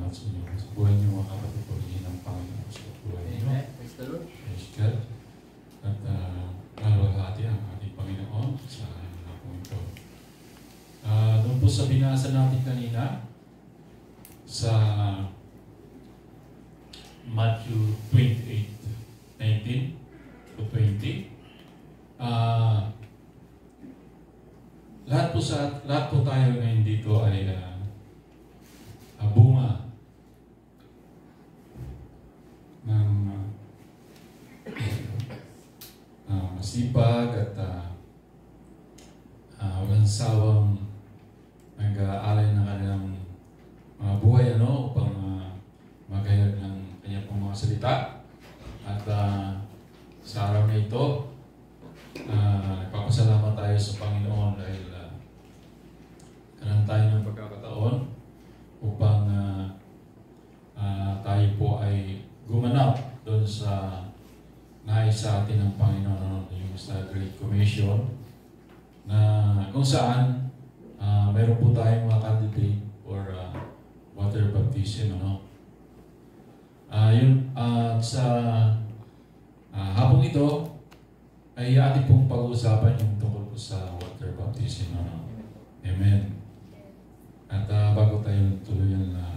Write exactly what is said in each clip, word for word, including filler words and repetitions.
salamat sa inyo. Sa buhay niyo mga kapatid po rin ng Panginoon sa buhay niyo. Praise the Lord. Praise God. At uh, maluwalhati ang ating Panginoon sa hapon ito. Uh, doon po sa binasa natin kanina sa Matthew twenty-eight nineteen to twenty. Uh, lahat po sa lahat po tayo ngayon dito ay uh, uh, bunga ng uh, uh, masipag at uh, uh, walang sawang nag-aalay ng kanilang mga buhay ano, upang uh, magayag ng kanyang pong mga salita. At uh, sa araw na ito, uh, nagpapasalamat tayo sa Panginoon dahil uh, karoon tayo ng pagkakataon upang uh, uh, tayo po ay gumanap doon sa nais sa atin ng Panginoon, yung sa Great Commission, na kung saan uh, mayroon po tayong mga candidate for uh, water baptism. Ano? Uh, yun, uh, sa uh, hapong ito ay ating pong pag-uusapan yung tungkol po sa water baptism. Ano? Amen. At uh, bago tayo tuluyan na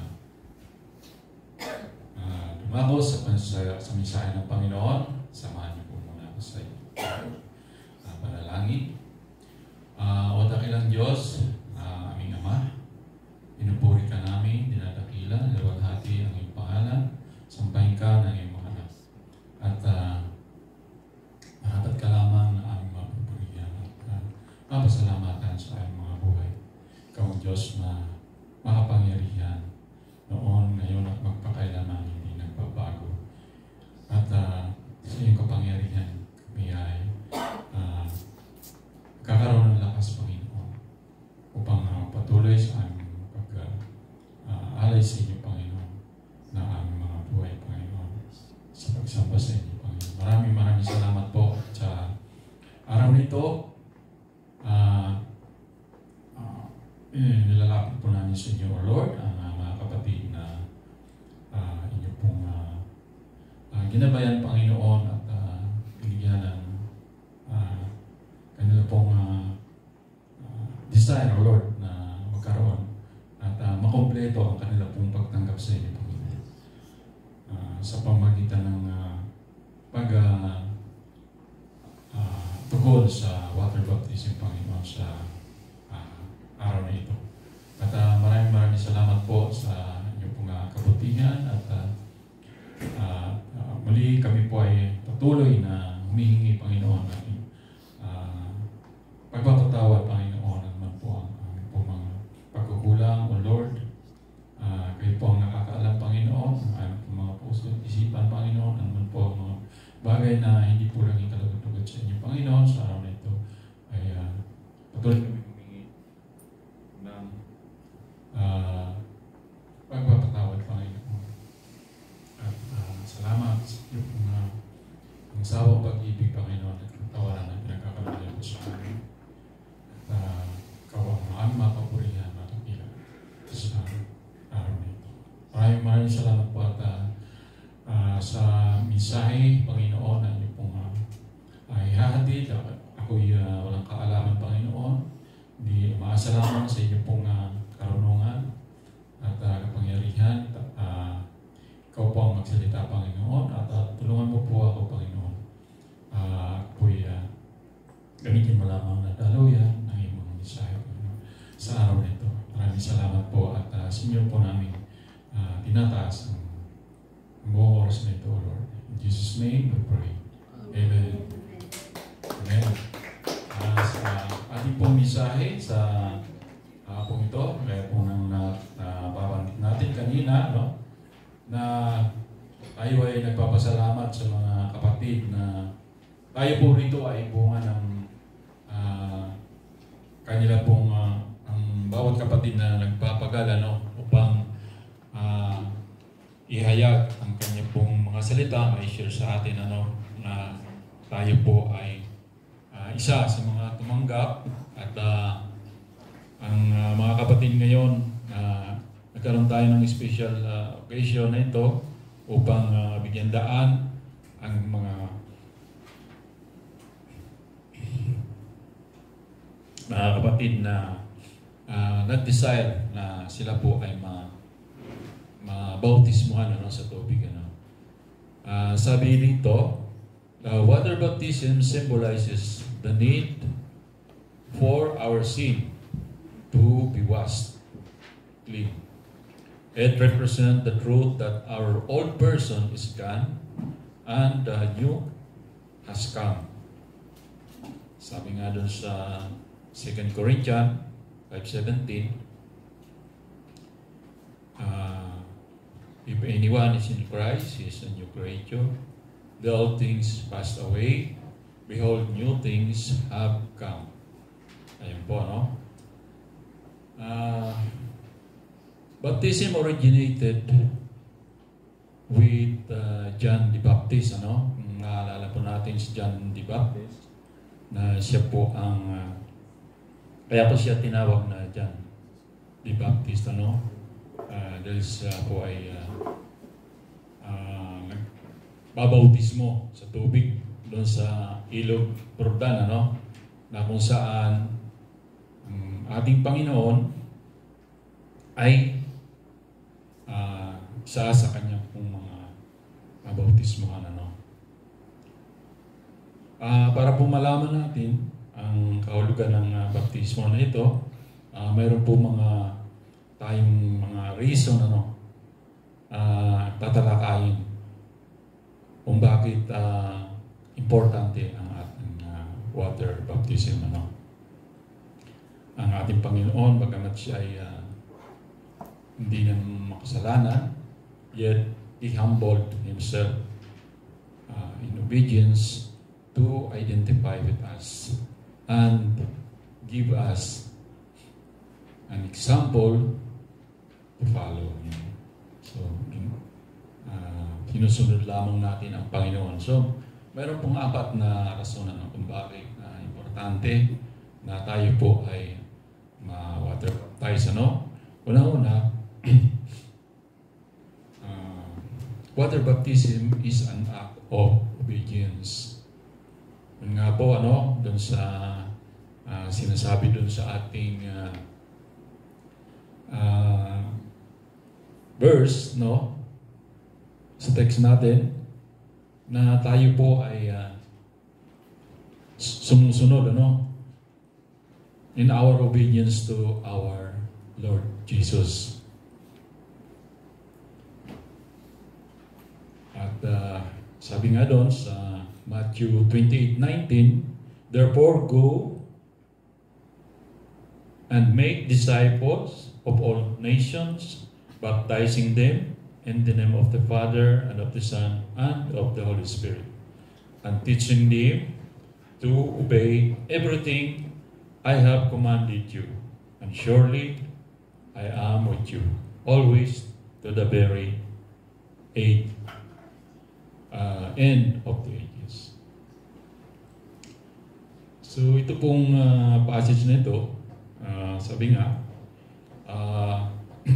uh, dumako sa, sa, sa mensahe ng Panginoon, samahan niyo po muna ako sa iyo. Uh, panalangin. Uh, o dakilang Diyos, uh, aming Ama, pinupuri ka namin, dinadakila, nalawaghati ang iyong pangalan, sampahin ka ng iyong mga anak. At uh, marapat ka lamang na aming mapupurihan at uh, mapasalamatan sa aming mga buhay. Ikaw ang Diyos na makapangyarihan noon, ngayon at magpakailanman, hindi nagbabago. At uh, sa iyong kapangyarihan, kami ay uh, kakaroon ng lakas, Panginoon, upang uh, patuloy sa aming pag-alay uh, sa inyo, Panginoon, na aming mga buhay, Panginoon, sa pagsamba sa inyo, Panginoon. Maraming maraming salamat po sa araw nito. Uh, uh, nilalapit po namin sa inyo, O Lord, ang uh, mga kapatid na uh, inyo pong uh, uh, ginabayan, Panginoon, at uh, binigyan ng uh, kanila pong uh, uh, desire, O Lord, na magkaroon at uh, makompleto ang kanila pong pagtanggap sa inyo, Panginoon. Uh, sa pamagitan ng uh, pag uh, uh, tungkol sa water baptism, Panginoon, sa uh, araw na ito. At uh, maraming maraming salamat po sa inyong pong uh, kabutihan at uh, uh, uh, muli kami po ay patuloy na humihingi, Panginoon, ng uh, pagpapatawad, Panginoon, at man po ang aming po mga pagkukulang, O Lord. Uh, kayo po ang nakakaalam, Panginoon, ang aming po mga puso at isipan, Panginoon, at man po ang mga bagay na hindi po lang ikalagod-lagod sa inyo, Panginoon. Sa araw na ito ay uh, patuloy kami humingi ng uh, pagpapatawad, Panginoon. At uh, salamat sa iyo po na ang sawang pag-ibig, Panginoon, at katawaran na pinagkakaroon po sa amin. At uh, ikaw ang aming mapapurihan, matakila sa araw na ito. Maraming maraming salamat po at uh, uh, sa mensahe, Panginoon, na inyo pong uh, ay hahatid. Ako'y uh, walang kaalaman, Panginoon. Hindi umaasa lamang sa inyo pong uh, karunungan at uh, kapangyarihan. Uh, ikaw po ang magsalita, Panginoon, at uh, tulungan mo po ako, Panginoon. Uh, ako'y uh, gamitin mo lamang na daluyan ng iyong mga mensahe, Panginoon, sa araw na ito. Maraming salamat po at uh, sa inyo po namin uh, tinataas ang buong oras na ito, Lord. In Jesus' name we pray. Amen. Amen. Uh, sa ating pong mensahe sa hapong uh, ito, kaya po nang nababanggit uh, natin kanina, no, na tayo ay nagpapasalamat sa mga kapatid na tayo po rito ay bunga ng uh, kanila pong uh, ang bawat kapatid na nagpapagal, ano, upang uh, ihayag ang kanya pong mga salita, may share sa atin, ano, na tayo po ay uh, isa sa mga tumanggap at uh, ang uh, mga kapatid ngayon na uh, nagkaroon tayo ng special uh, occasion na ito upang uh, bigyan daan ang mga uh, kapatid na uh, nag-desire na sila po ay ma mabautismuhan ano, sa tubig. Ano. Uh, sabi dito, uh, water baptism symbolizes the need for our sin to be washed clean. It represents the truth that our old person is gone and the new has come. Sabi nga dun sa Second Corinthians five seventeen, uh, if anyone is in Christ, he is a new creature. The old things passed away. Behold, new things have come. Ayun po, no? Uh, baptism originated with uh, John the Baptist, ano? Naalala po natin si John the Baptist na siya po ang uh, kaya po siya tinawag na John the Baptist, ano? Uh, dahil siya po ay uh, uh, nagbabautismo sa tubig doon sa ilog Jordan, ano? Na kung saan ang ating Panginoon ay uh, isa sa kanyang pong mga mabautismohan, ano? Uh, para po malaman natin ang kahulugan ng uh, baptismo na ito, uh, mayroon po mga tayong mga reason, ano, uh, tatalakayin kung bakit uh, importante ang ating uh, water baptism, ano. Ang ating Panginoon, bagamat siya ay uh, hindi na makasalanan, yet He humbled Himself uh, in obedience to identify with us and give us an example to follow. So, uh, sinusunod lamang natin ang Panginoon. So, mayroon pong apat na rason ano, kung bakit uh, importante na tayo po ay ma-water baptize. Ano? Una-una, uh, water baptism is an act of obedience. Yun nga po, ano, dun sa uh, sinasabi dun sa ating uh, uh, verse, no, sa text natin, na tayo po ay uh, sumusunod, ano, in our obedience to our Lord Jesus. At uh, sabi nga doon sa Matthew twenty-eight nineteen, therefore go and make disciples of all nations, baptizing them in the name of the Father and of the Son and of the Holy Spirit, and teaching them to obey everything I have commanded you. And surely I am with you, always to the very age, uh, end of the ages. So ito pong uh, passage na ito, uh, sabi nga, uh,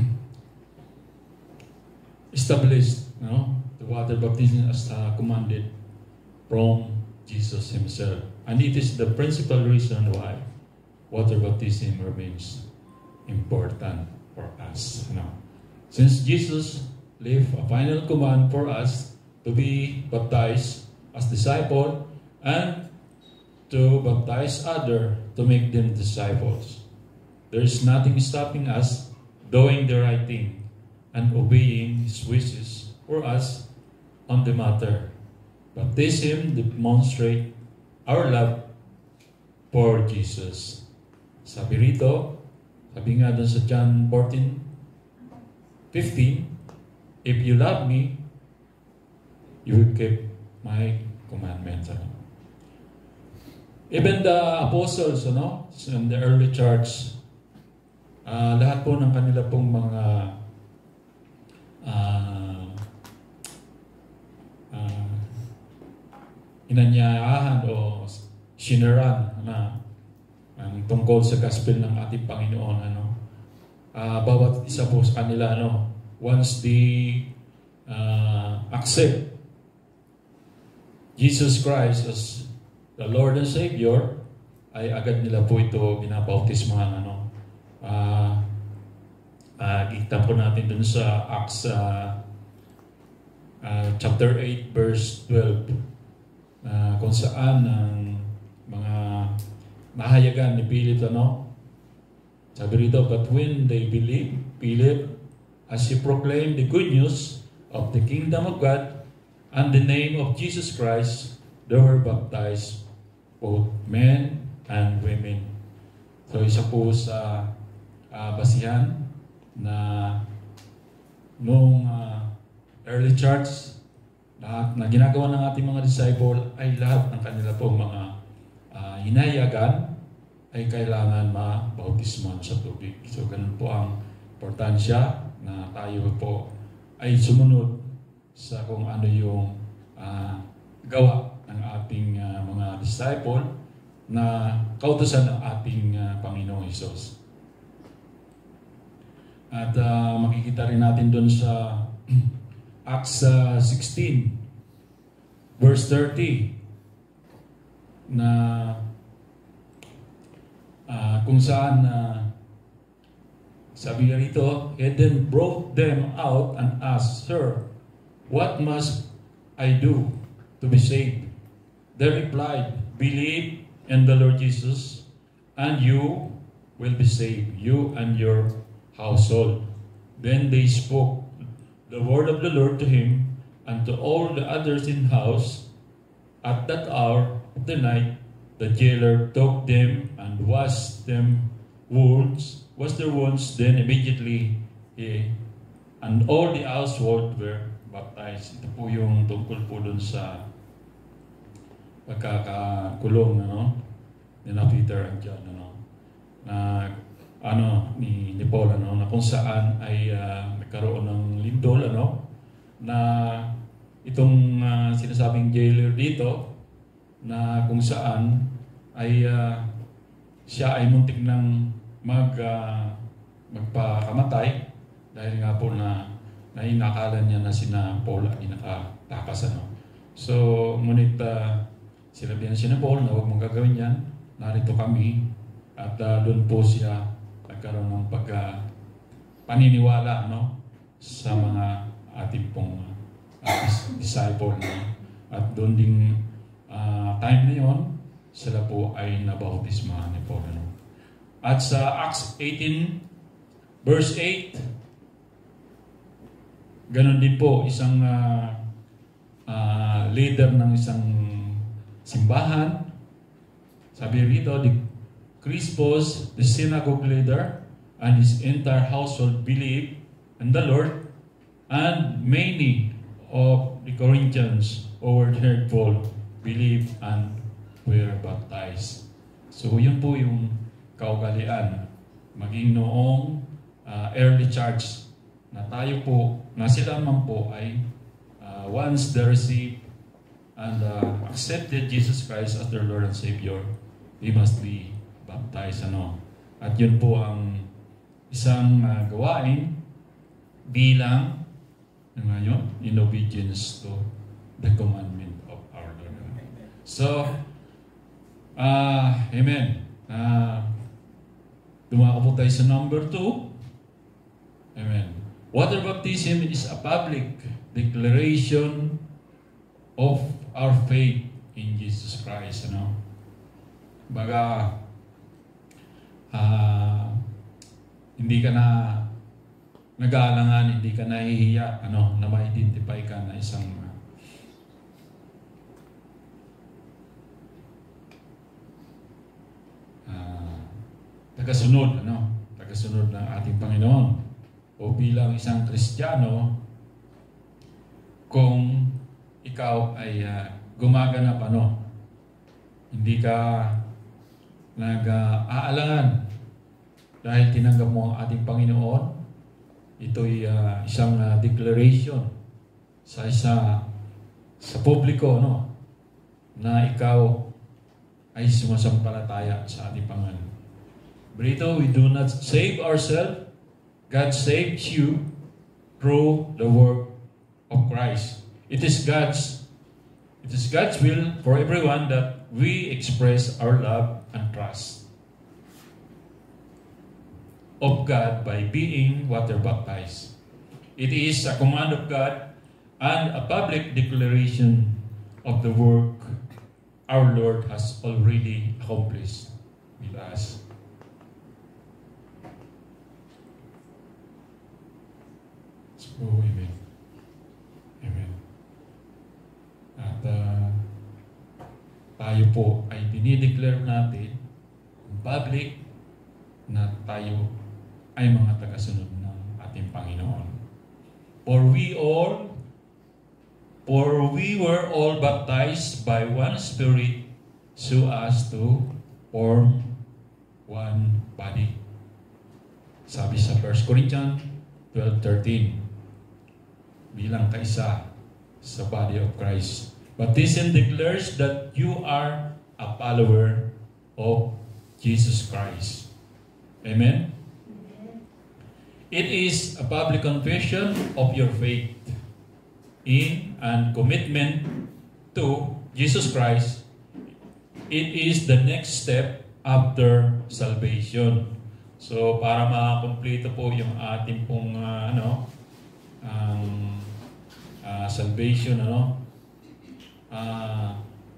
established, no, the water baptism as uh, commanded from Jesus Himself. And it is the principal reason why water baptism remains important for us. No? Since Jesus left a final command for us to be baptized as disciple and to baptize others to make them disciples, there is nothing stopping us doing the right thing and obeying His wishes for us on the matter. Baptism demonstrates our love for Jesus. Sabi rito, sabi nga dun sa John fourteen fifteen, if you love me, you will keep my commandments. Even the apostles, ano, in the early church, uh, lahat po ng kanila pong mga uh, uh, inanyayahan o sinaran na ang tungkol sa gospel ng ating Panginoon, ano, uh, bawat isa po sa kanila, ano, once they uh, accept Jesus Christ as the Lord and Savior, ay agad nila po ito binabautismahan, ano. Uh, uh, kita po natin dun sa Acts uh, uh, chapter eight verse twelve, uh, kung saan ang mga nahayagan ni Philip, ano, sabi rito, but when they believe, Philip, as he proclaimed the good news of the kingdom of God and the name of Jesus Christ, they were baptized, both men and women. So isa po sa uh, basihan na noong uh, early church na, na ginagawa ng ating mga disciple ay lahat ng kanila po mga uh, hinayagan ay kailangan mabautisman sa tubig. So ganun po ang importansya na tayo po ay sumunod sa kung ano yung uh, gawa ng ating uh, mga disciple na kautusan ng ating uh, Panginoong Hesus. At uh, makikita rin natin doon sa Acts uh, sixteen verse thirty na uh, kung saan uh, sabi rito, he then brought them out and asked, Sir, what must I do to be saved? They replied, believe in the Lord Jesus, and you will be saved, you and your household. Then they spoke the word of the Lord to him and to all the others in the house. At that hour of the night, the jailer took them and washed them wounds, washed their wounds. Then immediately he and all the household were baptized. Ito po yung tungkol po dun sa pagkakakulong, ano, ni na Peter and John, ano, na ano ni, ni Paul, ano, na kung saan ay uh, nagkaroon ng lindol, ano, na itong uh, sinasabing jailer dito na kung saan ay uh, siya ay muntik ng mag uh, magpakamatay dahil nga po na nainakalan niya na sina Paul ay nakatakas, ano. So ngunit uh, sinabihan siya na Paul na huwag mong gagawin yan, narito kami, at uh, doon po siya nagkaroon ng pagka paniniwala, ano, sa mga ating pong uh, disciple, no? At doon ding uh, time na yon sila po ay nabautismahan ni Paul, ano? At sa Acts eighteen verse eight, ganon din po isang uh, uh, leader ng isang simbahan, sabi rito, the Crispus, the synagogue leader, and his entire household believed in the Lord, and many of the Corinthians who were heard Paul believed and were baptized. So yun po yung kaugalian maging noong uh, early church na tayo po, na sila man po ay uh, once they received and uh, accepted Jesus Christ as their Lord and Savior, they must be baptized, ano. At yun po ang isang uh, gawain bilang ngayon in obedience to the commandment of our Lord. So, uh, amen. Uh, dumako po tayo sa number two. Amen. Water baptism is a public declaration of our faith in Jesus Christ, ano. Baga, uh, hindi ka na nag-aalangan, hindi ka nahihiya, ano, na ma-identify ka na isang uh, tagasunod, ano, tagasunod ng ating Panginoon, o bilang isang Kristiyano, kung ikaw ay uh, gumaganap, ano, hindi ka nag-aalangan dahil tinanggap mo ang ating Panginoon. Ito'y uh, isang uh, declaration sa isa sa publiko, no, na ikaw ay sumasampalataya sa ating Panginoon. Brito, we do not save ourselves, God saves you through the work of Christ. It is God's it is God's will for everyone that we express our love and trust of God by being water baptized. It is a command of God and a public declaration of the work our Lord has already accomplished with us. So, amen. Amen. At uh, tayo po ay dinideclare natin in public na tayo ay mga tagasunod ng ating Panginoon. For we all, for we were all baptized by one Spirit so as to form one body. Sabi sa First Corinthians twelve thirteen, bilang kaisa sa body of Christ. Baptism declares that you are a follower of Jesus Christ. Amen? It is a public confession of your faith in and commitment to Jesus Christ. It is the next step after salvation. So, para makakumpleto po yung ating pong uh, ano, ang uh, salvation, ano, uh,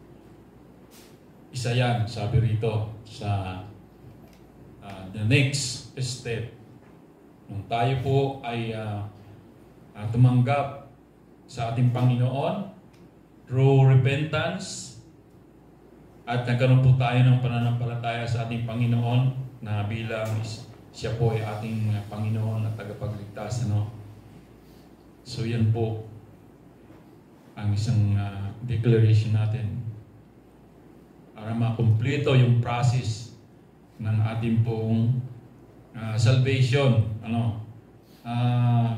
isa yan, sabi rito, sa uh, the next step. Nung tayo po ay uh, uh, tumanggap sa ating Panginoon through repentance at nagkaroon po tayo ng pananampalataya sa ating Panginoon na bilang siya po ay ating Panginoon at tagapagligtas, ano? So yan po ang isang uh, declaration natin para makumpleto yung process ng ating pong uh, salvation, ano? Uh,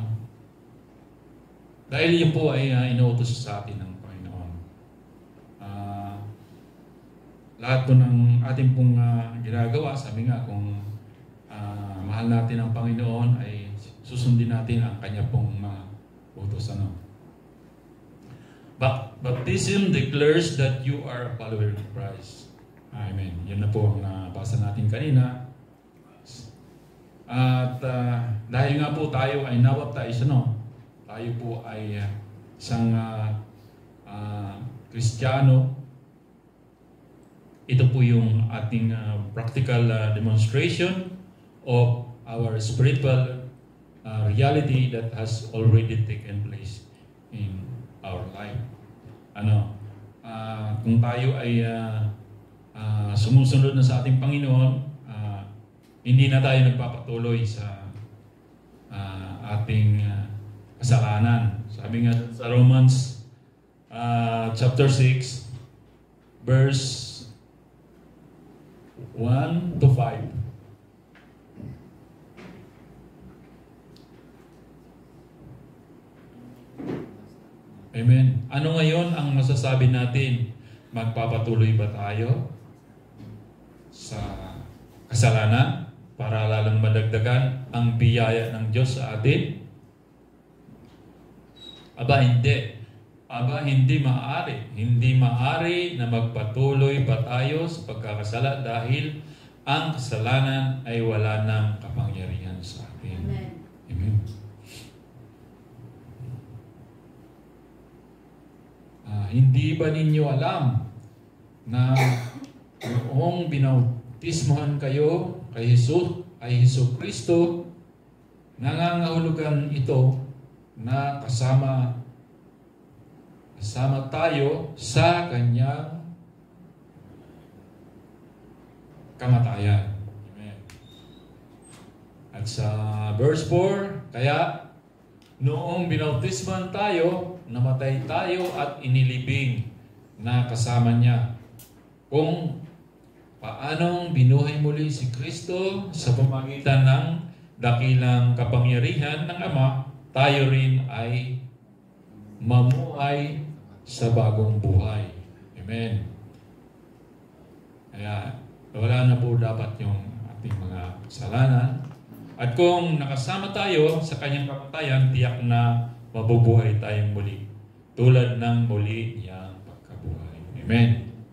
dahil yun po ay uh, inuutos sa atin ng Panginoon. Uh, lahat po ng ating pong uh, ginagawa, sabi nga, kung uh, mahal natin ang Panginoon, ay susundin natin ang kanya pong mga utos, ano? Baptism declares that you are a follower of Christ. Amen. Yan na po ang nabasa natin kanina. At uh, dahil nga po tayo ay nabaptize, ano? Tayo po ay uh, isang uh, uh, Kristiyano. Ito po yung ating uh, practical uh, demonstration of our spiritual uh, reality that has already taken place in our life. Ano, uh, kung tayo ay uh, uh, sumusunod na sa ating Panginoon, uh, hindi na tayo nagpapatuloy sa uh, ating uh, kasalanan. Sabi nga sa Romans uh, chapter six, verse one to five. Amen. Ano ngayon ang masasabi natin? Magpapatuloy ba tayo sa kasalanan para lalong madagdagan ang biyaya ng Diyos sa atin? Aba, hindi. Aba, hindi maaari. Hindi maaari na magpatuloy pa tayo sa pagkakasala dahil ang kasalanan ay wala ng kapangyarihan sa atin. Amen. Amen. Uh, hindi ba ninyo alam na noong binautismohan kayo kay Jesus, ay Hesus Kristo, nangangahulugan ito na kasama kasama tayo sa kanyang kamatayan. Amen. At sa verse four, kaya noong binautisman tayo, namatay tayo at inilibing na kasama niya. Kung paanong binuhay muli si Kristo sa pamamagitan ng dakilang kapangyarihan ng Ama, tayo rin ay mamuhay sa bagong buhay. Amen. Kaya wala na po dapat yung ating mga kasalanan. At kung nakasama tayo sa kanyang kamatayan, tiyak na mabubuhay tayong muli. Tulad ng muli niyang pagkabuhay. Amen.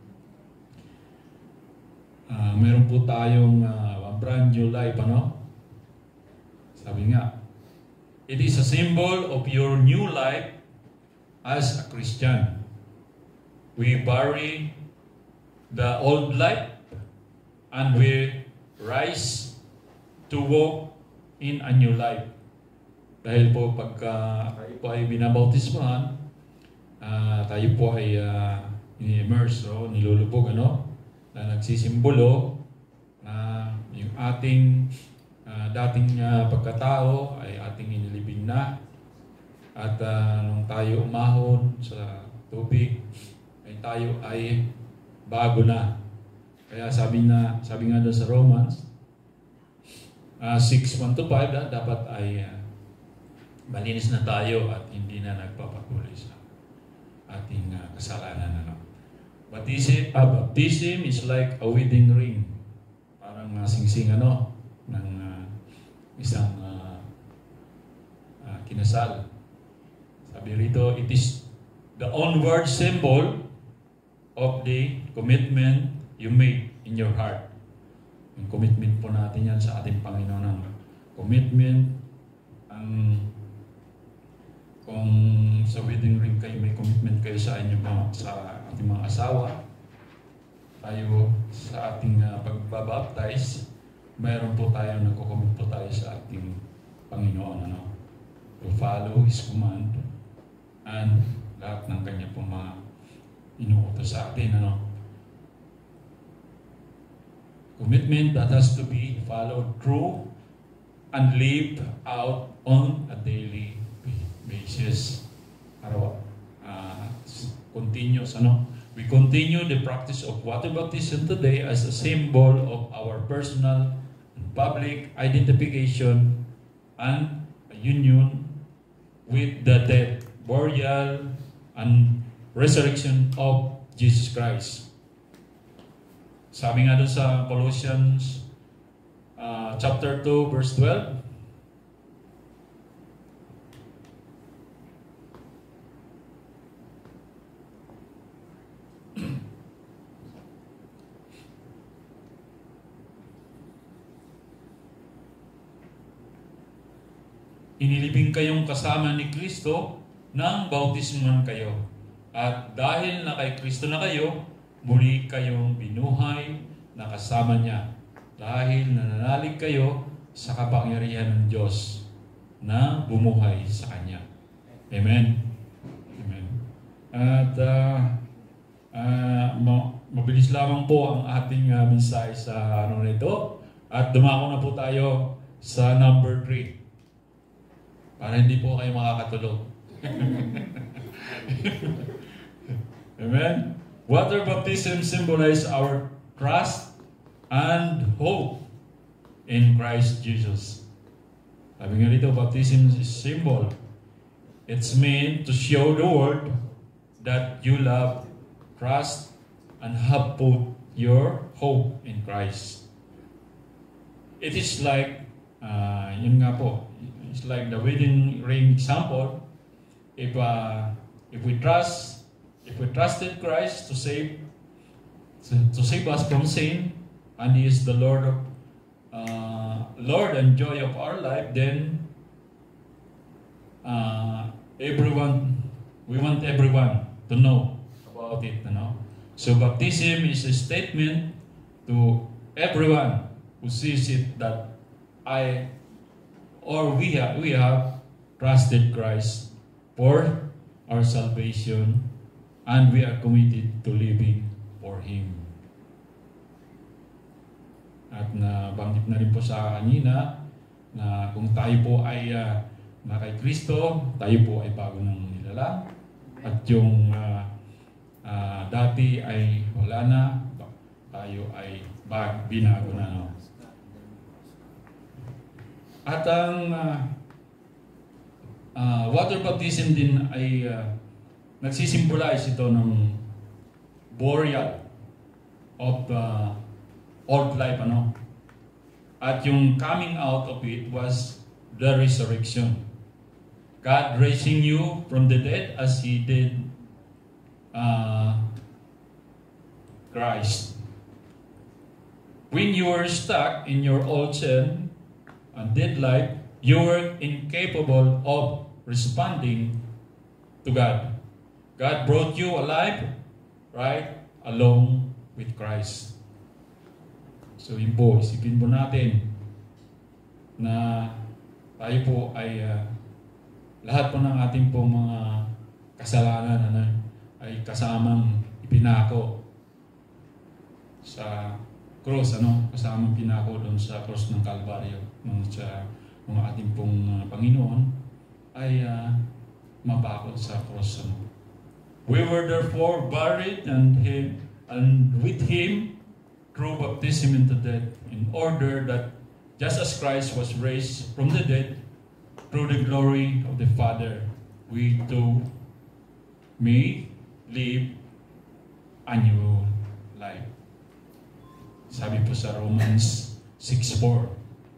Uh, meron po tayong uh, brand new life, ano? Sabi nga, it is a symbol of your new life as a Christian. We bury the old life and we rise to walk in a new life. Dahil po pagka tayo po ay binabautismahan, uh, tayo po ay uh, ini-immerse, o nilulubog, ano? Na nagsisimbolo na yung ating uh, dating uh, pagkatao ay ating inilibing na. At uh, nung tayo umahon sa tubig, ay tayo ay bago na. Kaya sabi na, sabi nga doon sa Romans Uh, six, one to five, da, dapat ay uh, malinis na tayo at hindi na nagpapakulay sa ating uh, kasalanan. Ano? Baptism, uh, baptism is like a wedding ring. Parang uh, singsing ano, ng uh, isang uh, uh, kinasal. Sabi rito, it is the onward symbol of the commitment you made in your heart. Yung commitment po natin yan sa ating Panginoon. Ang commitment, ang kung sa wedding ring kayo, may commitment kayo sa inyo mga, sa ating mga asawa, tayo sa ating uh, pagbabaptize, mayroon po tayo, nagko-commit po tayo sa ating Panginoon, ano? To follow His command and lahat ng kanya pong mga inuutos sa atin, ano? Commitment that has to be followed through and lived out on a daily basis. Araw, uh, continuous, ano? We continue the practice of water baptism today as a symbol of our personal and public identification and a union with the death, burial, and resurrection of Jesus Christ. Sabi nga doon sa Colossians uh, chapter two, verse twelve, inilibing kayong kasama ni Kristo nang bautismuhan kayo. At dahil na kay Kristo na kayo, muli kayong binuhay na kasama niya. Dahil nananalig kayo sa kapangyarihan ng Diyos na bumuhay sa Kanya. Amen. Amen. At uh, uh, mabilis lamang po ang ating uh, mensahe sa ano nito. At dumako na po tayo sa number three. Para hindi po kayo makakatulog. Amen. Water baptism symbolizes our trust and hope in Christ Jesus. Sabi nga dito, baptism is symbol. It's meant to show the world that you love, trust, and have put your hope in Christ. It is like, uh, yun nga po, it's like the wedding ring example. If uh, if we trust, if we trusted Christ to save to save us from sin, and He is the Lord of uh, Lord and joy of our life, then uh, everyone we want everyone to know about it. You know? So baptism is a statement to everyone who sees it that I or we have we have trusted Christ for our salvation, and we are committed to living for Him. At nabanggit na rin po sa kanina na kung tayo po ay uh, na kay Kristo, tayo po ay bago ng nilalang. At yung uh, uh, dati ay wala na, tayo ay bag, binago na. No? At ang uh, uh, water baptism din ay uh, nagsisimbolize ito ng burial of the old life, ano? At yung coming out of it was the resurrection. God raising you from the dead as He did uh, Christ. When you were stuck in your old sin and dead life, you were incapable of responding to God. God brought you alive, right, along with Christ. So yun po, isipin po natin na tayo po ay uh, lahat po ng ating po mga kasalanan ano, ay kasamang ipinako sa cross, ano, kasamang pinako doon sa cross ng Kalbaryo ng sa mga ating pong uh, Panginoon ay uh, mapako sa cross. Ano. We were therefore buried and him and with Him through baptism into death, in order that just as Christ was raised from the dead through the glory of the Father, we too may live a new life. Sabi po sa Romans six four.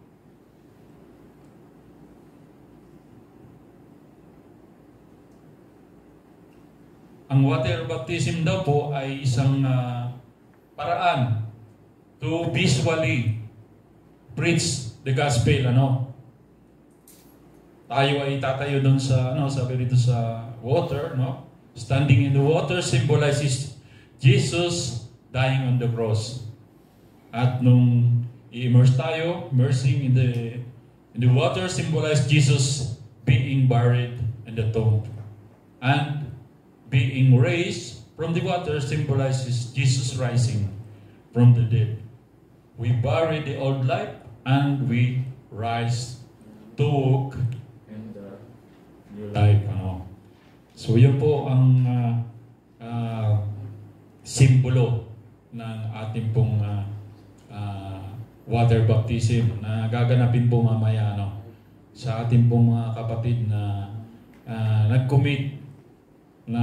Ang water baptism daw po ay isang uh, paraan to visually preach the gospel, ano. Tayo ay tatayo doon sa, ano, sabi dito sa water, no? Standing in the water symbolizes Jesus dying on the cross. At nung i-immerse tayo, immersing in the in the water symbolizes Jesus being buried in the tomb. And being raised from the water symbolizes Jesus rising from the dead. We bury the old life and we rise to walk in the new life. Ano? So yun po ang uh, uh, simbolo ng ating pong uh, uh, water baptism na gaganapin po mamaya, ano, sa ating pong mga kapatid na uh, nag-commit, na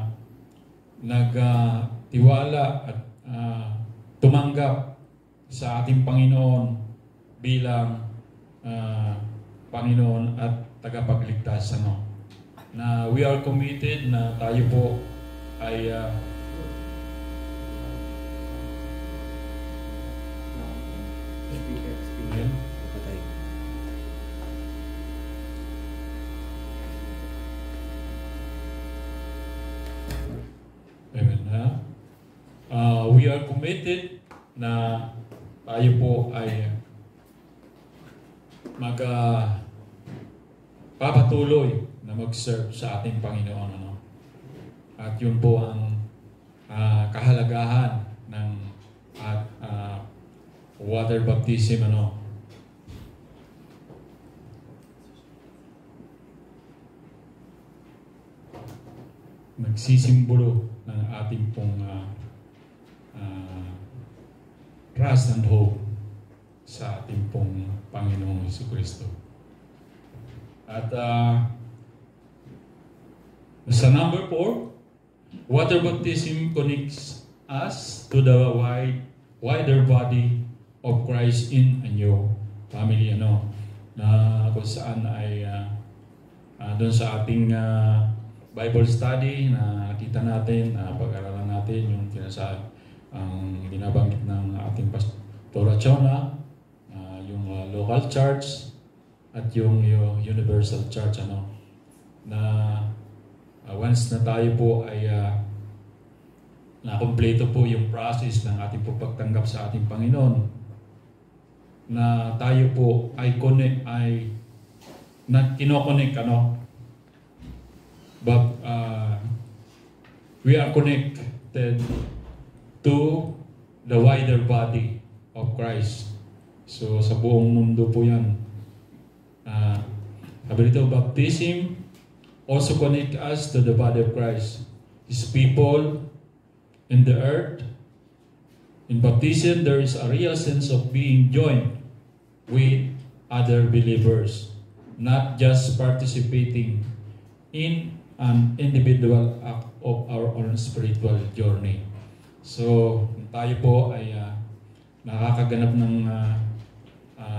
nagtiwala uh, at uh, tumanggap sa ating Panginoon bilang uh, Panginoon at tagapagligtas, ano, na we are committed na tayo po ay uh, Uh, we are committed na tayo po ay mag uh, papatuloy na mag-serve sa ating Panginoon, ano? At yun po ang uh, kahalagahan ng uh, uh, water baptism, ano? Nagsisimbolo ng ating pong uh, uh, trust and hope sa ating pong Panginoong Jesucristo. At uh, sa number four, water baptism connects us to the wide, wider body of Christ in a new family, ano, na kung saan ay uh, uh, doon sa ating uh, Bible study na nakita natin, na uh, pag-aralan natin yung kinasa ang binabanggit ng ating Pastora Chona, uh, yung uh, local church at yung, yung universal church, ano, na uh, once na tayo po ay uh, nakompleto po yung process ng ating po pagtanggap sa ating Panginoon, na tayo po ay connect, ay na kinokonek, ano, but uh, we are connected to the wider body of Christ. So sa buong mundo po yan. Uh, sabi dito, baptism also connect us to the body of Christ. His people in the earth. In baptism, there is a real sense of being joined with other believers, not just participating in an individual act of our own spiritual journey. So, tayo po ay uh, nakakaganap ng uh, uh,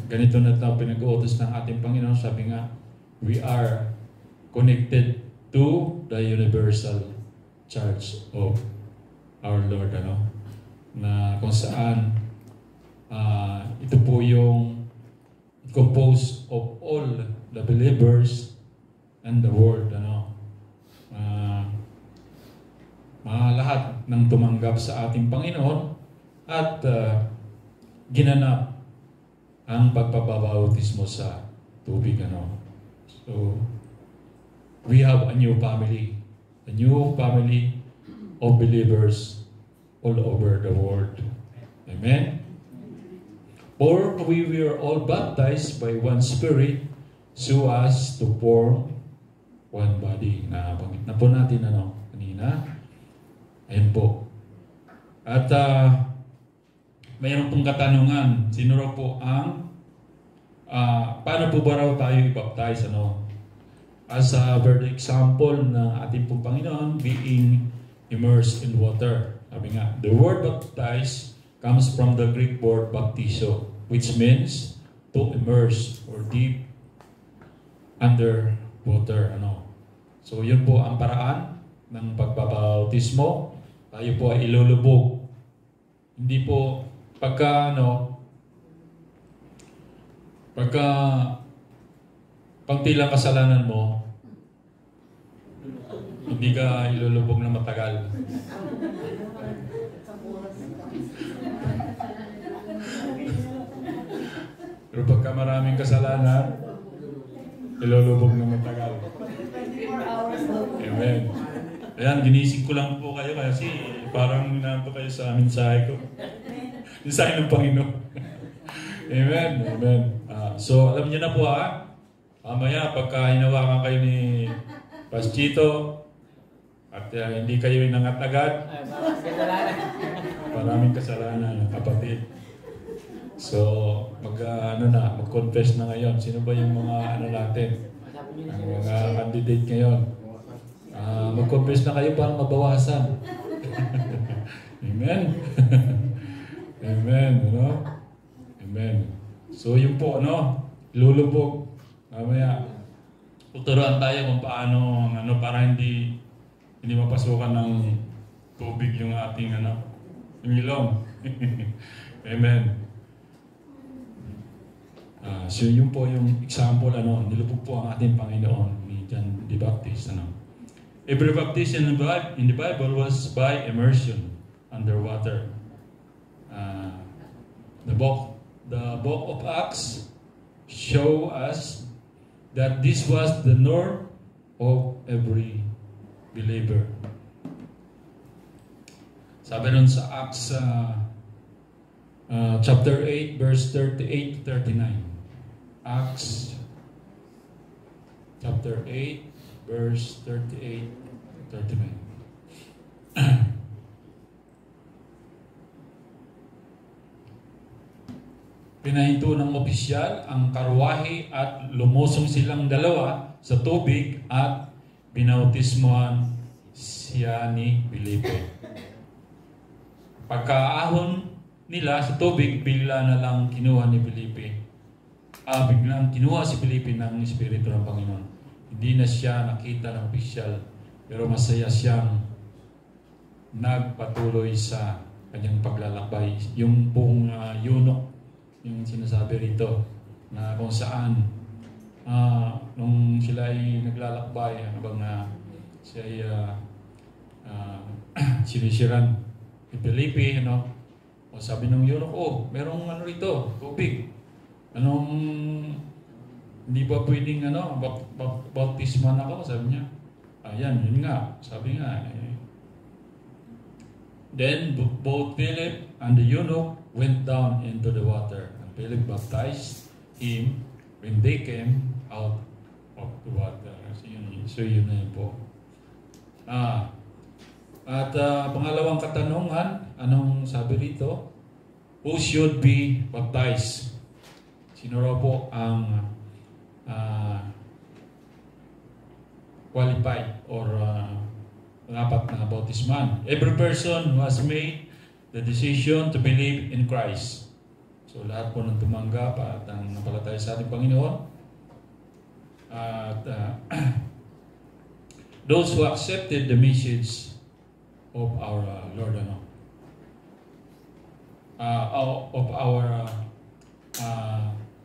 ganito na tayo pinag-uutos ng ating Panginoon. Sabi nga, we are connected to the universal church of our Lord, ano? Na kung saan uh, ito po yung composed of all the believers and the world, ano? Uh, mga lahat ng tumanggap sa ating Panginoon at uh, ginanap ang pagpapabautismo sa tubig, ano? So, we have a new family, a new family of believers all over the world. Amen? For we were all baptized by one Spirit so as to form one body. Nabanggit na po natin, ano, kanina. Ayun po. At uh, mayroon pong katanungan, sino raw po ang, uh, paano po ba raw tayo i-baptize, ano? As a very example na ating pong Panginoon, being immersed in water. Sabi nga, the word baptize comes from the Greek word baptizo, which means to immerse or deep under water, ano? So yun po ang paraan ng pagbabautismo. Tayo po ay ilulubog. Hindi po pagka ano, pagka pangti lang kasalanan mo, hindi ka ilulubog na matagal. Pero pagka maraming kasalanan, ilulubog na matagal. Amen. Ayan, ginising ko lang po kayo kasi parang nanto kayo sa mensahe ko. Mensahe ng Panginoon. Amen. Amen. Uh, so, alam niyo na po ha, mamaya pagka hinawakan kayo ni Paschito at uh, hindi kayo inangat agad, maraming kasalanan, kapatid. So, mag, uh, ano na, mag-confess na ngayon. Sino ba yung mga ano natin? Ang mga candidate ngayon. Uh, mag-confess na kayo para mabawasan. Amen. Amen. Ano? Amen. So, yun po, ano? Lulubog. Mamaya, tuturuan tayo kung paano, ano, para hindi hindi mapasukan ng tubig yung ating, ano, yung ilong. Amen. Uh, so yun po yung example, ano, nilubog po ang ating Panginoon ni John the Baptist, ano. Every baptism in the Bible, in the Bible was by immersion underwater. Uh, the book, the book of Acts show us that this was the norm of every believer. Sabi nun sa Acts uh, uh, chapter eight, verse thirty-eight to thirty-nine. Acts chapter eight, verse thirty-eight to thirty-nine. Pinahinto ng opisyal ang karwahe at lumusong silang dalawa sa tubig at binautismohan siya ni Felipe. Pagkaahon nila sa tubig, bigla na lang kinuha ni Felipe. Ah, biglang kinuha si Felipe ng Espiritu ng Panginoon. Hindi na siya nakita ng opisyal, pero masaya siyang nagpatuloy sa kanyang paglalakbay. Yung buong uh, eunuch, yung sinasabi rito, na kung saan uh, nung sila ay naglalakbay habang uh, siya ay uh, uh, sinisiran ni Felipe, ano? O sabi ng eunuch, oh, merong ano rito, tubig. Anong, hindi ba pwedeng ano, baptisman ako? Sabi niya. Ayan, yun nga. Sabi nga. Eh. Then both Philip and the eunuch went down into the water. And Philip baptized him when they came out of the water. So yun, so yun na yun po. Ah, at uh, pangalawang katanungan, anong sabi rito? Who should be baptized? Sino raw po ang uh, qualified or uh, dapat na bautisman? Every person who has made the decision to believe in Christ. So lahat po ng tumanggap at ang napalataya sa ating Panginoon. At uh, those who accepted the message of our uh, Lord, ano, uh, of our uh, uh,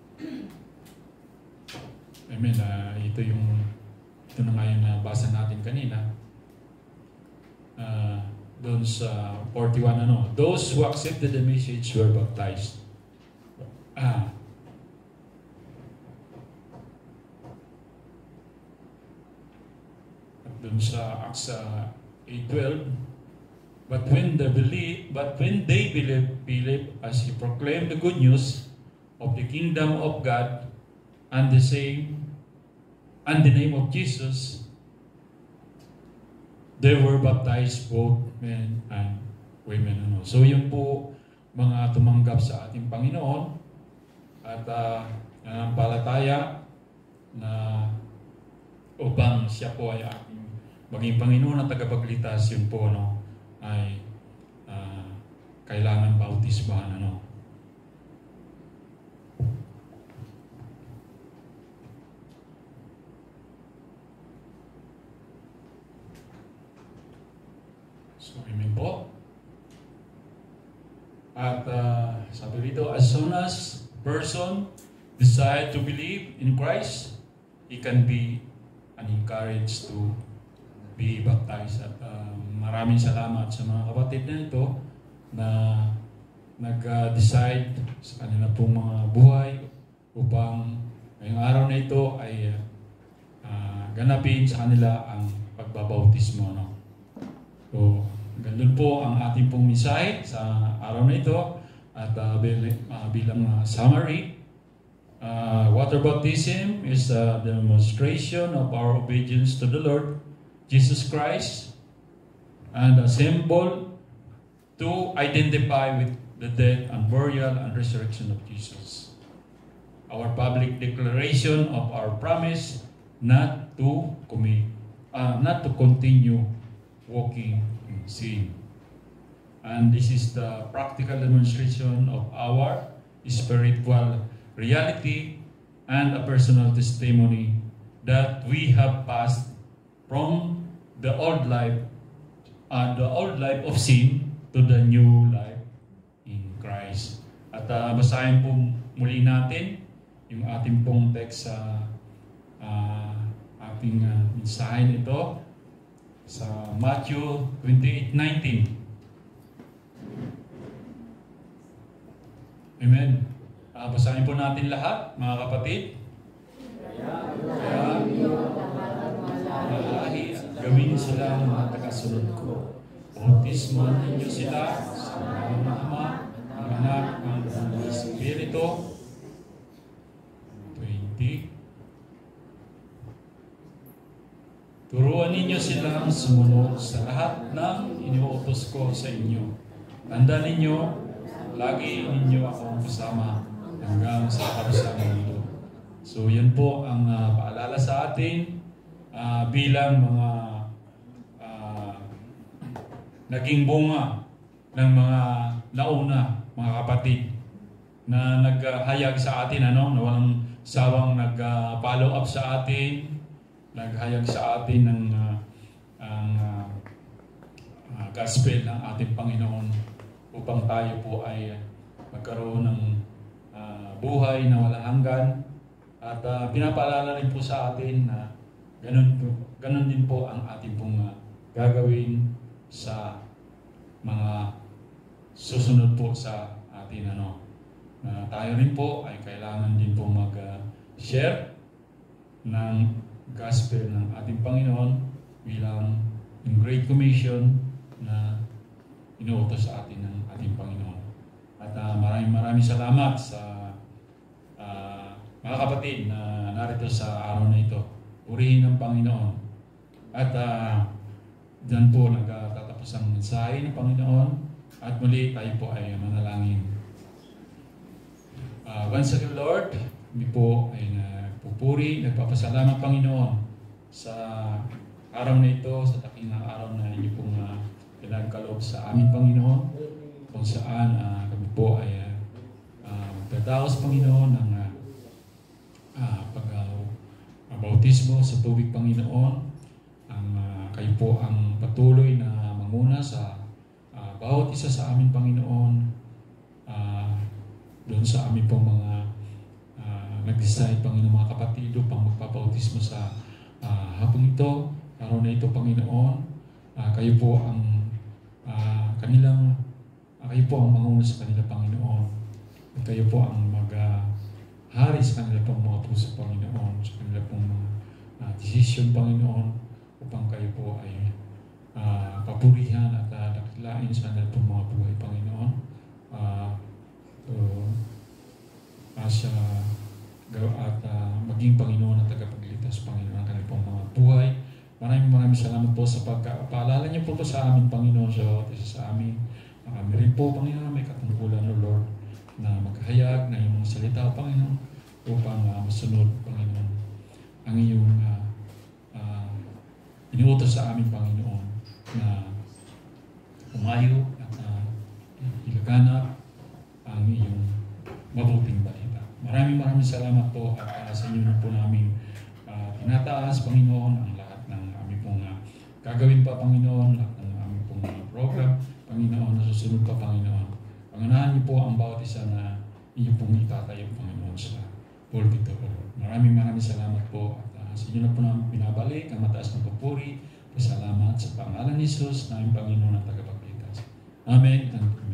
I mean, uh, ito yung ito na nga yung nabasa natin kanina. Uh, doon sa forty-one, ano, those who accepted the message were baptized. Ah. At doon sa Acts uh, eight twelve, but when they believe, but when they believe, believe as he proclaimed the good news of the kingdom of God and the same and the name of Jesus, they were baptized, both men and women. Ano. So yun po mga tumanggap sa ating Panginoon at uh, nanampalataya na upang siya po ay ating maging Panginoon at tagapagligtas, yun po, no, ay uh, kailangan bautisbahan. Ano. So, amen po. At uh, sabi rito, as soon as person decide to believe in Christ, he can be encouraged to be baptized. At uh, maraming salamat sa mga kapatid na ito na nag-decide sa kanila pong mga buhay upang ngayong araw na ito ay uh, ganapin sa kanila ang pagbabautismo. No? So, ganun po ang ating pong mensahe sa araw na ito. At uh, bilang, uh, bilang uh, summary, uh, water baptism is a demonstration of our obedience to the Lord Jesus Christ and a symbol to identify with the death and burial and resurrection of Jesus. Our public declaration of our promise not to commit, uh, not to continue walking in sin. And this is the practical demonstration of our spiritual reality and a personal testimony that we have passed from the old life, uh, the old life of sin to the new life in Christ. At uh, basahin po muli natin yung ating pong text sa uh, ating uh, mensahe nito sa Matthew twenty-eight nineteen. Amen. Uh, basahin po natin lahat, mga kapatid. Kaya, malahi at gawin sila ng mga tagasunod ko. Bautismo ninyo sila sa mga Ama, ng Anak, ng Espiritu. twenty. Turuan ninyo silang sumunod sa lahat ng iniuutos ko sa inyo. Tandaan ninyo, lagi ninyo akong kasama hanggang sa karusahan nito. So yan po ang uh, paalala sa atin uh, bilang mga uh, naging bunga ng mga nauna, mga kapatid na naghayag sa atin, ano, na walang sawang nag-follow up sa atin, naghayag sa atin ng uh, ang uh, uh, gospel ng ating Panginoon upang tayo po ay magkaroon ng uh, buhay na walang hanggan. At uh, pinapaalala rin po sa atin na ganun, po, ganun din po ang ating pong uh, gagawin sa mga susunod po sa atin. Ano, na tayo rin po ay kailangan din po mag-share uh, ng gospel ng ating Panginoon bilang in Great Commission na inuutos sa atin ng ating Panginoon. At uh, maraming maraming salamat sa uh, mga kapatid na narito sa araw na ito. Purihin ng Panginoon. At uh, dyan po nagtatapos ang mensahe ng Panginoon. At muli tayo po ay manalangin. Uh, once again, Lord, kami po ay nagpupuri, nagpapasalamat Panginoon sa araw na ito, sa taking araw na inyo pong uh, pinagkaloob sa aming Panginoon, kung saan uh, kami po ay uh, pagdadaos, Panginoon, ng uh, uh, pag-bautismo sa tubig, Panginoon. Ang, uh, kayo po ang patuloy na manguna sa uh, bawat isa sa amin, Panginoon. Uh, doon sa amin pong mga uh, nag-decide, Panginoon, mga kapatid, upang magpabautismo sa uh, hapong ito, araw na ito, Panginoon. Uh, kayo po ang uh, kanilang, uh, kayo po ang manguna sa kanila, Panginoon. At kayo po ang mag-hari uh, sa kanila pong mga puso, Panginoon, sa kanila pong mga uh, decision, Panginoon, upang kayo po ay uh, papurihan at uh, dakilain sa kanila pong mga buhay, Panginoon. Uh, so, as uh, at uh, maging Panginoon at tagapagligtas, Panginoon, ang kanilang pong mga buhay. Maraming maraming salamat po sa pagpaalala niyo po po sa amin, Panginoon, sa sa amin. Kami rin po, Panginoon, may katungkulan, O Lord, na maghayag na iyong mga salita, Panginoon, upang uh, masunod, Panginoon, ang iyong uh, uh, inuutos sa amin, Panginoon, na umayo at uh, ilaganap ang iyong mabuting balita. Maraming maraming salamat po at uh, sa inyo na po namin uh, tinataas, Panginoon, ang lahat ng aming pong uh, gagawin pa, Panginoon, lahat ng aming pong uh, program, Panginoon, na susunod pa, Panginoon. Panganahan niyo po ang bawat isa na inyo pong itatayo, Panginoon, sa pulpit o Lord. Maraming maraming salamat po at uh, sa inyo na po namin pinabalik ang mataas na papuri. Pasalamat sa pangalan ni Jesus na aming Panginoon at tagapagligtas. Amen.